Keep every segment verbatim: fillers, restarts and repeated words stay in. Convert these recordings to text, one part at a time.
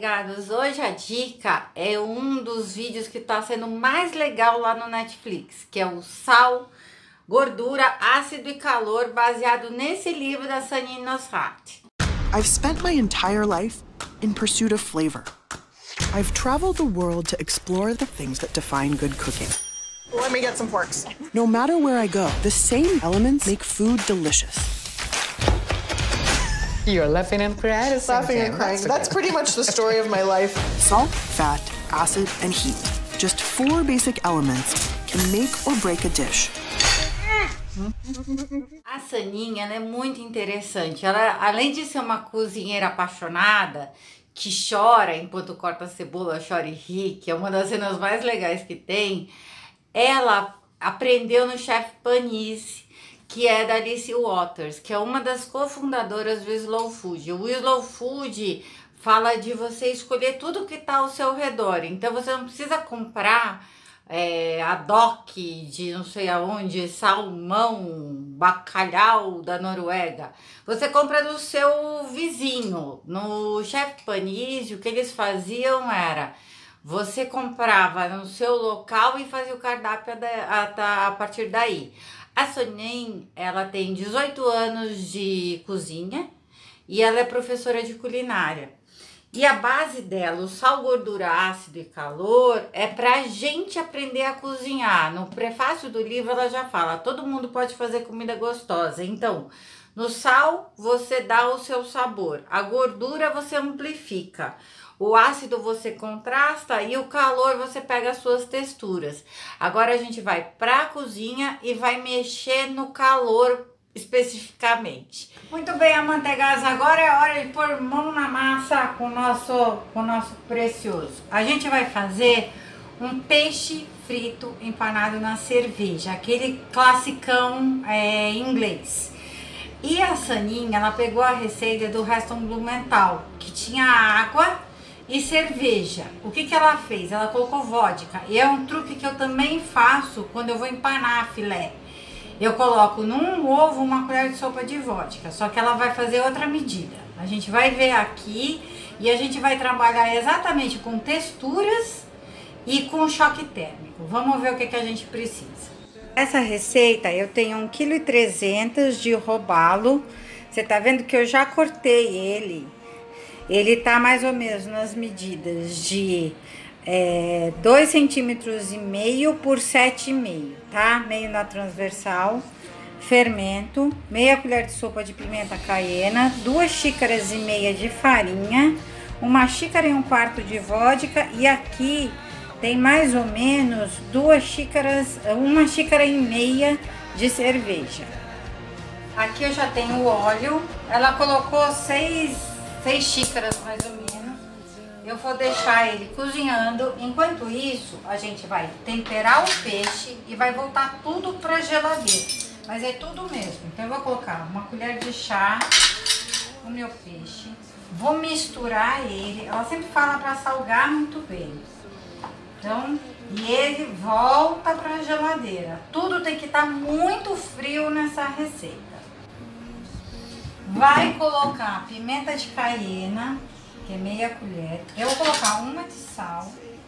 navegados, hoje a dica é um dos vídeos que está sendo mais legal lá no Netflix, que é o Sal, Gordura, Ácido e Calor, baseado nesse livro da Sanin Nosrat. I've spent my entire life in pursuit of flavor. I've traveled the world to explore the things that define good cooking. Let me get some forks. No matter where I go, the same elements make food delicious. You're laughing and crying. Laughing and crying. That's, That's pretty much the story of my life. Salt, fat, acid, and heat. Just four basic elements can make or break a dish. A Sanin, ela é muito interessante. Ela, além de ser uma cozinheira apaixonada, que chora enquanto corta a cebola, chora e ri, que é uma das cenas mais legais que tem, ela aprendeu no Chef Panis, que é da Alice Waters, que é uma das cofundadoras do Slow Food. O Slow Food fala de você escolher tudo que está ao seu redor. Então você não precisa comprar é, a doc de não sei aonde, salmão, bacalhau da Noruega. Você compra do seu vizinho. No Chef Panis, o que eles faziam era... você comprava no seu local e fazia o cardápio a, a partir daí. A Sanin, ela tem dezoito anos de cozinha e ela é professora de culinária. E a base dela, o sal, gordura, ácido e calor, é pra gente aprender a cozinhar. No prefácio do livro ela já fala, todo mundo pode fazer comida gostosa. Então, no sal você dá o seu sabor, a gordura você amplifica. O ácido você contrasta e o calor você pega as suas texturas. Agora a gente vai para a cozinha e vai mexer no calor especificamente. Muito bem, amanteigados, agora é hora de pôr mão na massa com o nosso, com o nosso precioso. A gente vai fazer um peixe frito empanado na cerveja, aquele classicão é, inglês. E a Sanin, ela pegou a receita do Heston Blumenthal, que tinha água e cerveja. O que que ela fez? Ela colocou vodka. E é um truque que eu também faço quando eu vou empanar filé. Eu coloco num ovo uma colher de sopa de vodka, só que ela vai fazer outra medida. A gente vai ver aqui e a gente vai trabalhar exatamente com texturas e com choque térmico. Vamos ver o que que a gente precisa. Essa receita eu tenho um vírgula trezentos quilos de robalo. Você tá vendo que eu já cortei ele. Ele tá mais ou menos nas medidas de é, dois centímetros e meio por sete e meio, tá? Meio na transversal. Fermento, meia colher de sopa de pimenta caiena, duas xícaras e meia de farinha, uma xícara e um quarto de vodka e aqui tem mais ou menos duas xícaras, uma xícara e meia de cerveja. Aqui eu já tenho o óleo, ela colocou seis seis xícaras mais ou menos. Eu vou deixar ele cozinhando. Enquanto isso, a gente vai temperar o peixe e vai voltar tudo para geladeira. Mas é tudo mesmo. Então eu vou colocar uma colher de chá no meu peixe. Vou misturar ele. Ela sempre fala para salgar muito bem. Então, e ele volta para a geladeira. Tudo tem que estar muito frio nessa receita. Vai colocar pimenta de caiena, que é meia colher. Eu vou colocar uma de sal.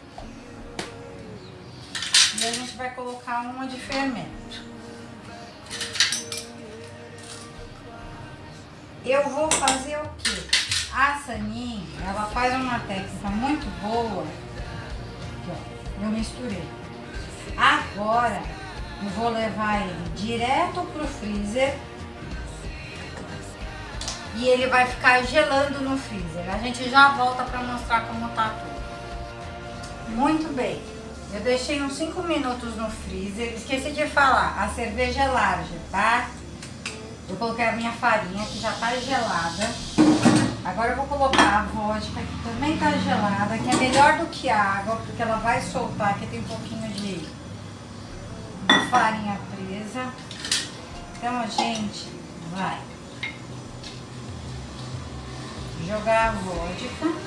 E a gente vai colocar uma de fermento. Eu vou fazer o quê? A Sanin, ela faz uma técnica muito boa. Aqui, ó, eu misturei. Agora, eu vou levar ele direto pro freezer. E ele vai ficar gelando no freezer. A gente já volta para mostrar como tá tudo. Muito bem. Eu deixei uns cinco minutos no freezer. Esqueci de falar, a cerveja é larga, tá? Eu coloquei a minha farinha, que já tá gelada. Agora eu vou colocar a vodka, que também tá gelada, que é melhor do que a água, porque ela vai soltar, aqui tem um pouquinho de, de farinha presa. Então a gente vai jogar a vodka,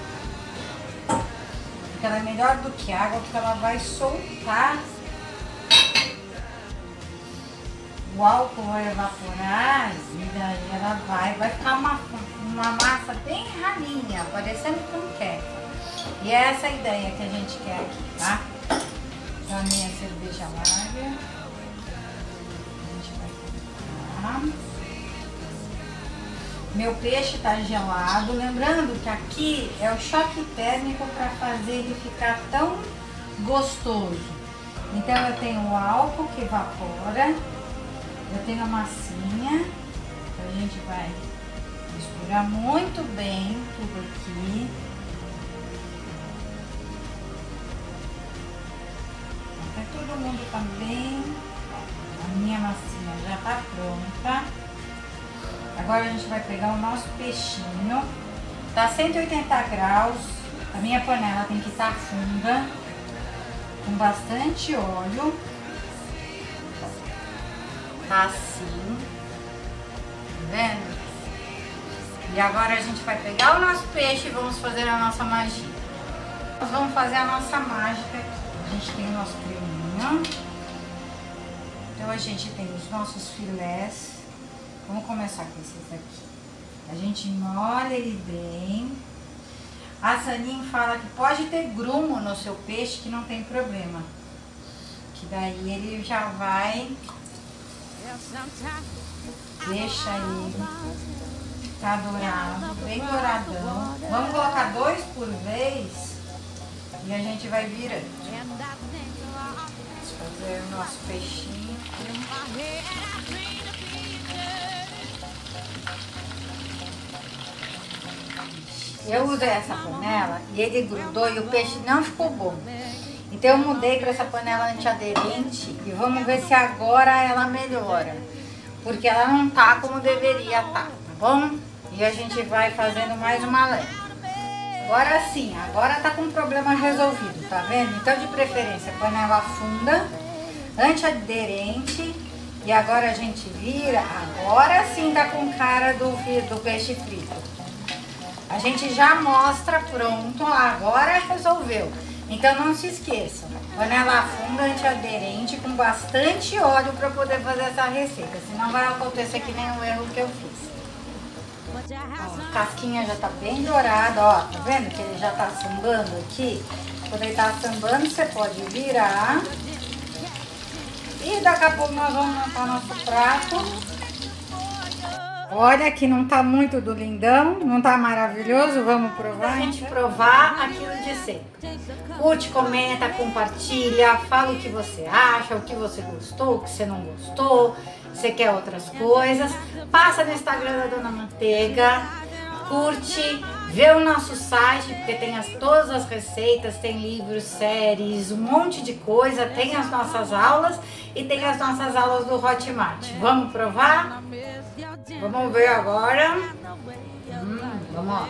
porque ela é melhor do que água, porque ela vai soltar o álcool vai evaporar e daí ela vai, vai ficar uma, uma massa bem ralinha, parecendo panqueca. E é essa a ideia que a gente quer aqui, tá? Então a minha cerveja lager. A gente vai colocar. Meu peixe tá gelado. Lembrando que aqui é o choque térmico para fazer ele ficar tão gostoso. Então eu tenho o álcool que evapora, eu tenho a massinha, então a gente vai misturar muito bem tudo aqui. Até todo mundo também. A minha massinha já tá pronta. Agora a gente vai pegar o nosso peixinho. Tá cento e oitenta graus, a minha panela tem que estar funda, com bastante óleo, tá assim, tá vendo? E agora a gente vai pegar o nosso peixe e vamos fazer a nossa magia. Nós vamos fazer a nossa mágica aqui. A gente tem o nosso creminho, então a gente tem os nossos filés. Vamos começar com esses aqui. A gente molha ele bem. A Saninha fala que pode ter grumo no seu peixe, que não tem problema. Que daí ele já vai... Deixa ele ficar dourado, bem douradão. Vamos colocar dois por vez e a gente vai virando. Vamos fazer o nosso peixinho. Eu usei essa panela e ele grudou e o peixe não ficou bom. Então eu mudei para essa panela antiaderente e vamos ver se agora ela melhora. Porque ela não tá como deveria estar, tá bom? E a gente vai fazendo mais uma leva. Agora sim, agora tá com o problema resolvido, tá vendo? Então de preferência panela funda, antiaderente. E agora a gente vira, agora sim tá com cara do, do peixe frito. A gente já mostra pronto, agora resolveu. Então não se esqueçam, panela funda antiaderente com bastante óleo para poder fazer essa receita, senão vai acontecer que nem o erro que eu fiz. Ó, a casquinha já tá bem dourada, ó, tá vendo que ele já tá sambando aqui? Quando ele tá sambando, você pode virar. E daqui a pouco nós vamos montar nosso prato. Olha que não tá muito do lindão, não tá maravilhoso? Vamos provar? A gente provar aquilo de sempre. Curte, comenta, compartilha, fala o que você acha, o que você gostou, o que você não gostou, você quer outras coisas. Passa no Instagram da Dona Manteiga, curte, vê o nosso site, porque tem as, todas as receitas, tem livros, séries, um monte de coisa, tem as nossas aulas e tem as nossas aulas do Hotmart. Vamos provar? Vamos ver agora. Hum, vamos lá.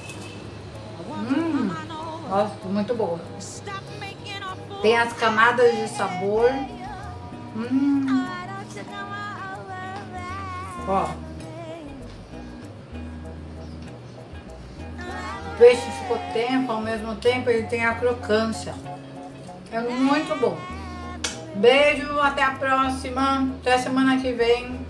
Hum, nossa, muito boa. Tem as camadas de sabor. Hum. Ó. O peixe ficou tempo, ao mesmo tempo ele tem a crocância. É muito bom. Beijo, até a próxima. Até semana que vem.